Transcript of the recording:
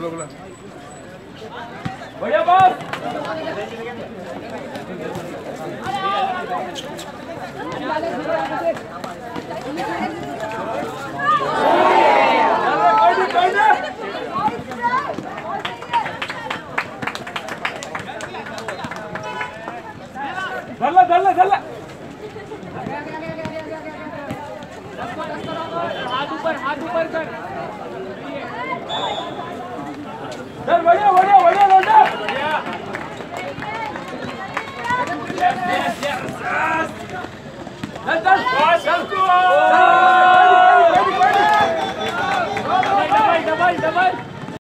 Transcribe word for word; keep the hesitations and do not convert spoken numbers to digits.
बोला बोला बढ़िया बॉल धरला धरला धरला हाथ ऊपर हाथ ऊपर कर चल बढ़िया बढ़िया बढ़िया लौटा चल चल चल चल